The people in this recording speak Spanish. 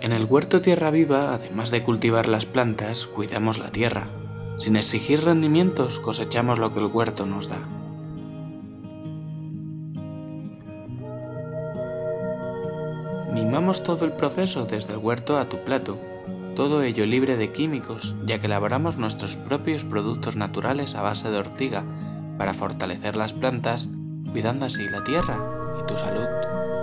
En el huerto Tierra Viva, además de cultivar las plantas, cuidamos la tierra. Sin exigir rendimientos, cosechamos lo que el huerto nos da. Mimamos todo el proceso desde el huerto a tu plato, todo ello libre de químicos, ya que elaboramos nuestros propios productos naturales a base de ortiga para fortalecer las plantas, cuidando así la tierra y tu salud.